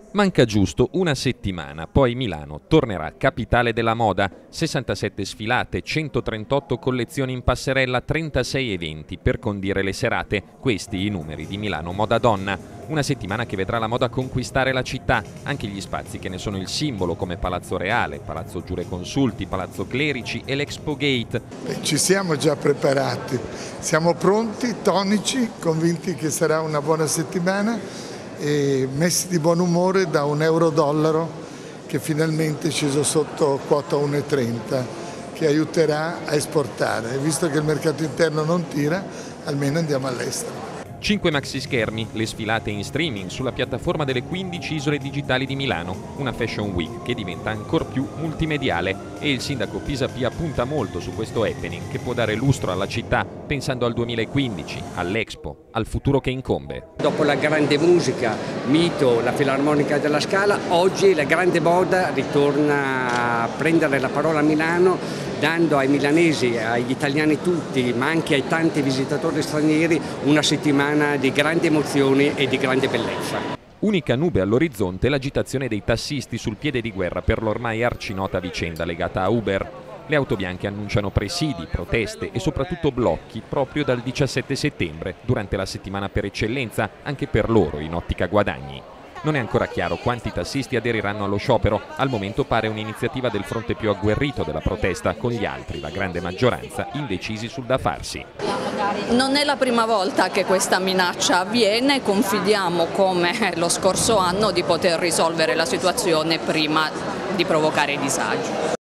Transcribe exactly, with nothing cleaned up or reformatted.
Manca giusto una settimana, poi Milano tornerà capitale della moda. sessantasette sfilate, centotrentotto collezioni in passerella, trentasei eventi per condire le serate. Questi i numeri di Milano Moda Donna. Una settimana che vedrà la moda conquistare la città, anche gli spazi che ne sono il simbolo come Palazzo Reale, Palazzo Giureconsulti, Palazzo Clerici e l'Expo Gate. Ci siamo già preparati, siamo pronti, tonici, convinti che sarà una buona settimana e messi di buon umore da un euro-dollaro che finalmente è sceso sotto quota uno virgola trenta, che aiuterà a esportare. E visto che il mercato interno non tira, almeno andiamo all'estero. Cinque maxi schermi, le sfilate in streaming sulla piattaforma delle quindici isole digitali di Milano, una Fashion Week che diventa ancor più multimediale e il sindaco Pisapia punta molto su questo happening che può dare lustro alla città pensando al duemilaquindici, all'Expo, al futuro che incombe. Dopo la grande musica, mito, la Filarmonica della Scala, oggi la grande moda ritorna a prendere la parola a Milano, dando ai milanesi, agli italiani tutti, ma anche ai tanti visitatori stranieri, una settimana di grandi emozioni e di grande bellezza. Unica nube all'orizzonte l'agitazione dei tassisti sul piede di guerra per l'ormai arcinota vicenda legata a Uber. Le auto bianche annunciano presidi, proteste e soprattutto blocchi proprio dal diciassette settembre, durante la settimana per eccellenza, anche per loro in ottica guadagni. Non è ancora chiaro quanti tassisti aderiranno allo sciopero, al momento pare un'iniziativa del fronte più agguerrito della protesta, con gli altri, la grande maggioranza, indecisi sul da farsi. Non è la prima volta che questa minaccia avviene, confidiamo come lo scorso anno di poter risolvere la situazione prima di provocare disagi.